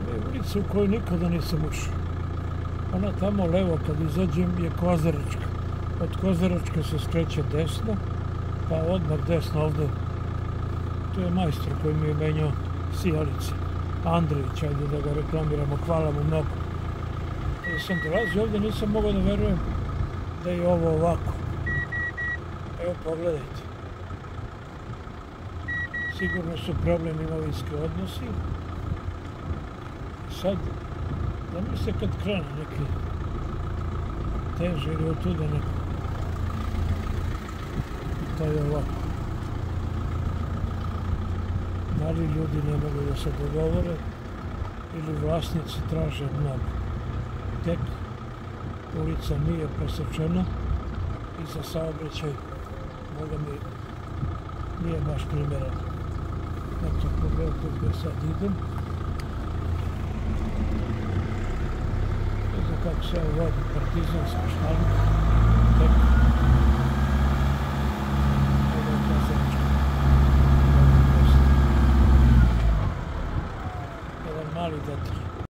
je ulica u kojoj nikada nisam ušao. Ona tamo levo kad izađem je Kozaračka. Od Kozaračke se skreće desno, pa odmah desno ovde. Tu je majstor koji mi je menjao sijalice. Andrejić, ajde da ga reklamiramo, hvala mu mnogo. Kada sam dolazio ovde nisam mogao da verujem da je ovo ovako. Evo pogledajte. Sigurno su problem imovinski odnosi. Sad, da mi se kad krene neki teže ili od tuda neko. To je ovako. Da li ljudi ne mogu da se dogovore ili vlasnici traže mnogo. Tek ulica nije presečena i za saobraćaj možda mi nije baš primjereno. Eto, pogledajte gdje sad idem. Ne znam kako se ovo vodi, Partizanska štanka.